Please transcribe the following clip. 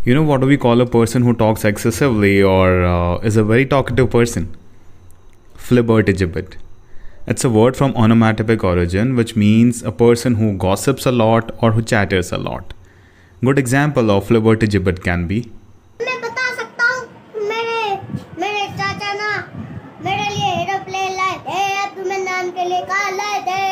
What do we call a person who talks excessively or is a very talkative person? Flibbertigibbet. It's a word from onomatopoeic origin which means a person who gossips a lot or who chatters a lot. Good example of Flibbertigibbet can be, मैं बता सकता हूँ मेरे मेरे चाचा ना मेरे लिए एरोप्लेन लाए थे, अब तुम्हें नाम के लिए कहा लाए थे।